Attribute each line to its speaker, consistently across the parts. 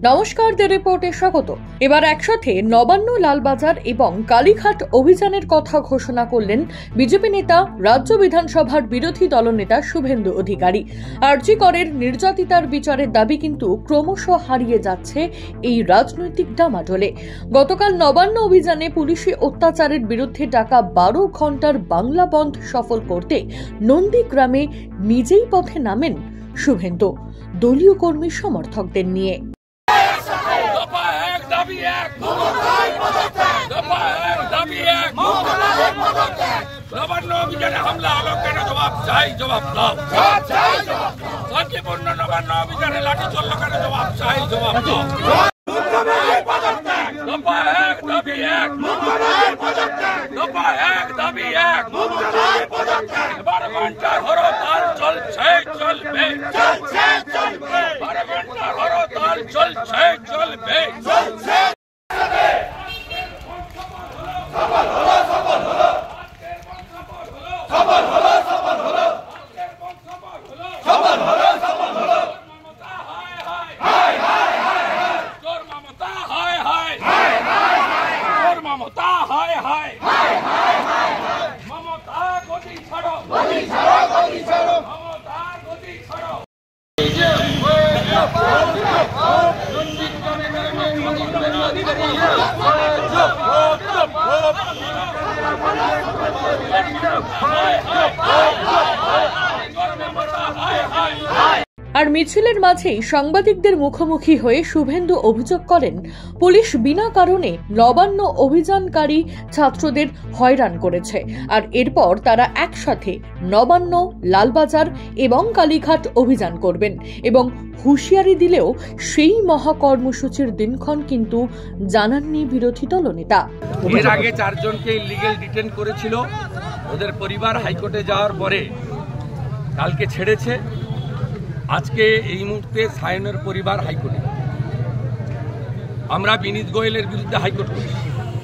Speaker 1: নমস্কার, দ্য রিপোর্টে স্বাগত। এবার একসাথে নবান্ন, লালবাজার এবং কালীঘাট অভিযানের কথা ঘোষণা করলেন বিজেপি নেতা, রাজ্য বিধানসভার বিরোধী দলনেতা শুভেন্দু অধিকারী। আরজি করের নির্যাতিতার বিচারের দাবি কিন্তু ক্রমশ হারিয়ে যাচ্ছে এই রাজনৈতিক ডামাডোলে। গতকাল নবান্ন অভিযানে পুলিশি অত্যাচারের বিরুদ্ধে ডাকা 12 ঘন্টার বাংলা বন্ধ সফল করতে নন্দীগ্রামে নিজেই পথে নামেন শুভেন্দু, দলীয় কর্মী সমর্থকদের নিয়ে।
Speaker 2: নবান্ন অভিযানে হামলা হলো কেন? জবাব চাই, জবাব দাও। শান্তিপূর্ণ নবান্ন অভিযানে লাঠি চললো কেন? জবাব চাই, জবাব দাও। দফা এক, দাবি এক। দফা এক, দাবি এক। 12 ঘন্টার হরতাল চলছে, চলবে। 12 ঘন্টার হরতাল চলছে, চলবে।
Speaker 1: আর মিছিলের মাঝেই সাংবাদিকদের মুখোমুখি হয়ে শুভেন্দু অভিযোগ করেন, পুলিশ বিনা কারণে নবান্ন অভিযানকারী ছাত্রদের হয়রান করেছে। আর এরপর তারা একসাথে নবান্ন, লালবাজার এবং কালীঘাট অভিযান করবেন এবং হুঁশিয়ারি দিলেও সেই মহাকর্মসূচির দিনক্ষণ কিন্তু জানাননি বিরোধী দলনেতা।
Speaker 2: এর আগে 4 জনকে ইলিগ্যাল ডিটেন করেছিল, ওদের পরিবার হাইকোর্টে যাওয়ার পরে কালকে ছেড়েছে। আজকে এই মুহূর্তে সায়নের পরিবার হাইকোর্টে। আমরা বিনীত গোয়েলের বিরুদ্ধে হাইকোর্ট করেছি।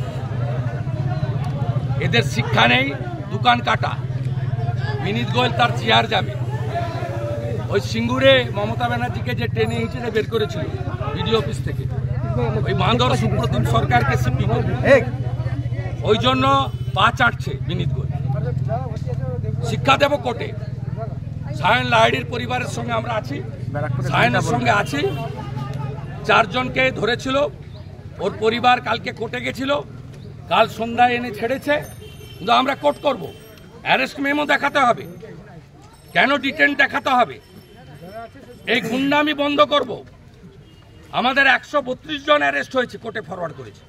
Speaker 2: এদের শিক্ষা নেই, দোকান কাটা। বিনীত গোয়েল তার চেয়ার যাবে। ওই সিঙ্গুরে মমতা ব্যানার্জিকে যে টেনে হিঁচড়ে বের করেছিল বিডিও অফিস থেকে, ওই মানধর সুপ্রতিম সরকারকে সিপি, ওই জন্য পা চাটছে বিনীত গোয়েল। শিক্ষা দেব কোর্টে। সায়ন লাহিড়ির পরিবারের সঙ্গে আমরা আছি, সায়নের সঙ্গে আছি। 4 জনকে ধরেছিল, ওর পরিবার কালকে কোর্টে গেছিল, কাল সন্ধ্যায় এনে ছেড়েছে। কিন্তু আমরা কোর্ট করব, অ্যারেস্ট মেমো দেখাতে হবে, কেন ডিটেন দেখাতে হবে, এই গুন্ডামি বন্ধ করব। আমাদের 132 জন অ্যারেস্ট হয়েছে, কোর্টে ফরওয়ার্ড করেছে।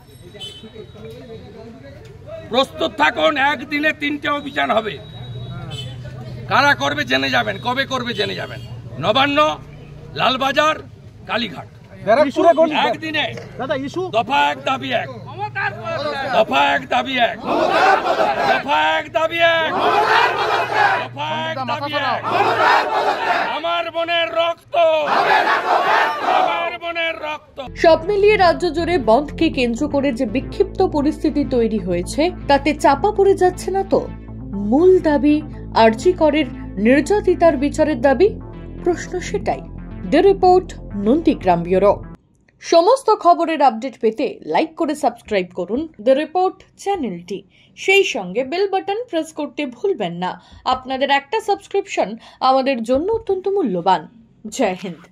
Speaker 2: প্রস্তুত থাকুন, একদিনে 3টে অভিযান হবে। কারা করবে জেনে যাবেন, কবে করবে জেনে যাবেন। নবান্ন, লালবাজার, কালীঘাট একদিনে। দফা এক, দাবি এক। দফা এক, দাবি এক। দফা এক, দাবি এক। দফা এক, দাবি এক। আমার বোনের রক্ত, আমার বোনের রক্ত।
Speaker 1: সব মিলিয়ে রাজ্য জুড়ে বন্ধকে কেন্দ্র করে যে বিক্ষিপ্ত পরিস্থিতি তৈরি হয়েছে, তাতে চাপা পড়ে যাচ্ছে না তো মূল দাবি, আরজি করের নির্যাতিতার বিচারের দাবি? প্রশ্ন সেটাই। The report, Nandigram bureau. সমস্ত খবরের আপডেট পেতে লাইক করে সাবস্ক্রাইব করুন দ্য রিপোর্ট চ্যানেলটি। সেই সঙ্গে বেল বাটন প্রেস করতে ভুলবেন না। আপনাদের একটা সাবস্ক্রিপশন আমাদের জন্য অত্যন্ত মূল্যবান। জয় হিন্দ।